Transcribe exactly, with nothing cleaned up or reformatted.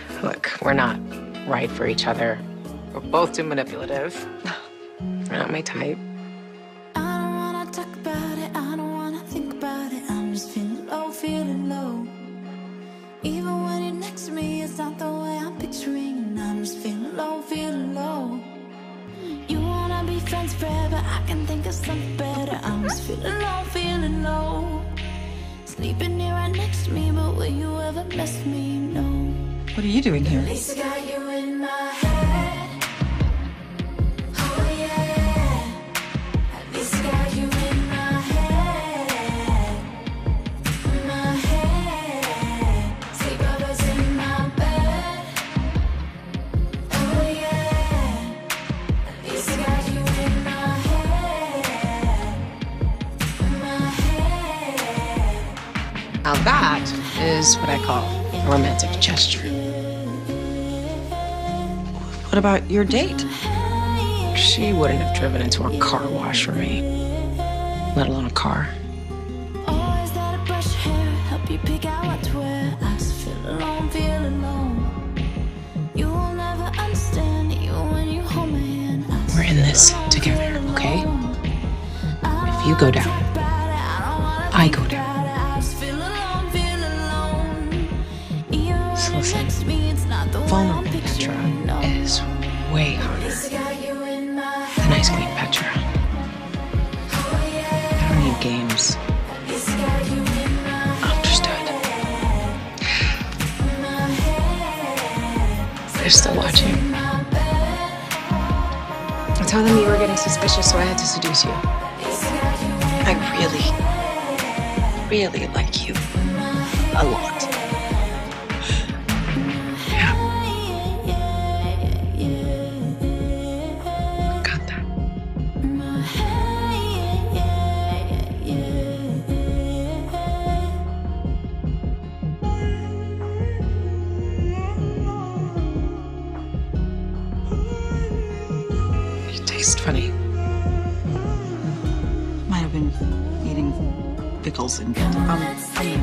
Look, we're not right for each other. We're both too manipulative. You're not my type. I don't wanna talk about it, I don't wanna think about it. I'm just feeling low, feeling low. Even when you're next to me, it's not the way I'm picturing. And I'm just feeling low, feeling low. You wanna be friends forever, I can think of something better. I'm just feeling low, feeling low. Sleeping here right next to me, but will you ever miss me? No. What are you doing here? At least I got you in my head. Oh yeah. At least I got you in my head. My head. Sleepovers in my bed. Oh yeah. At least I got you in my head. My head. Now that is what I call a romantic gesture. What about your date? She wouldn't have driven into a car wash for me, let alone a car. Always let her brush your hair, help you pick out what to wear. I just feel alone, feel alone. You will never understand, even when you hold my hand. I just We're in this feel alone, together, feel okay? alone. If you go down, I go down. So listen, vulnerable Petra is way harder than Ice Queen Petra. I don't need games. Understood. They're still watching. I told them you were getting suspicious, so I had to seduce you. I really, really like you. A lot. Got that. You taste funny. Might have been eating pickles and um, um